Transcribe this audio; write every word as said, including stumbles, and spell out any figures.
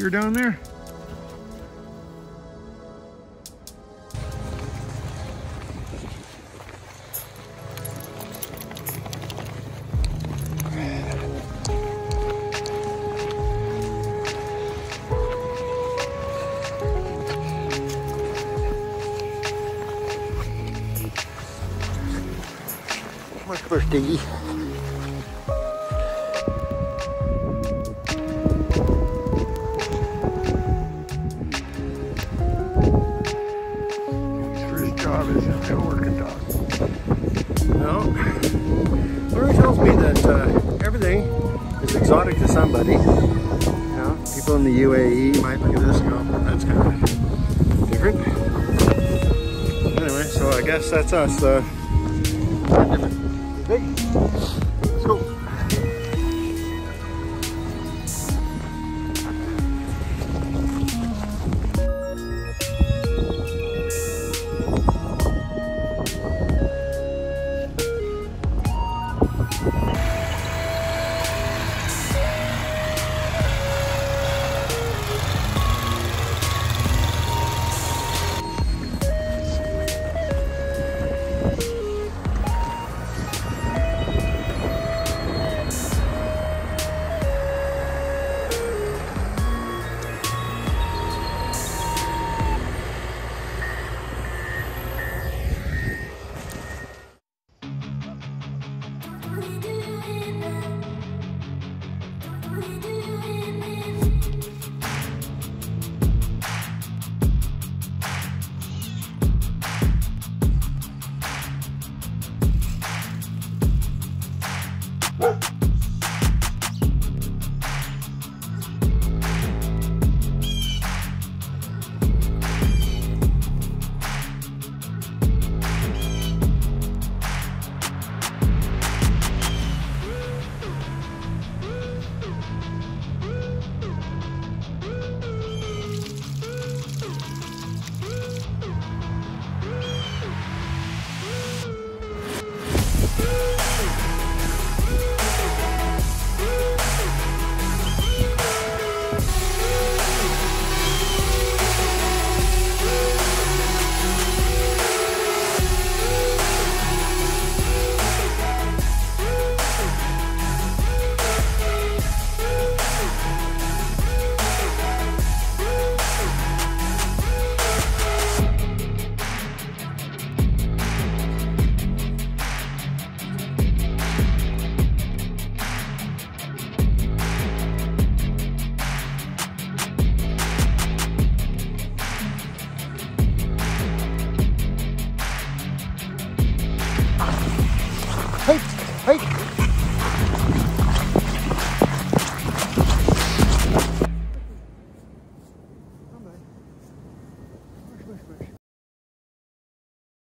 you're down there? Much for Stiggy. His first job is a working dog. No. Larry tells me that uh, everything is exotic to somebody. You know, people in the U A E might look at this and go, that's kind of different. Anyway, so I guess that's us. Uh, different. Big.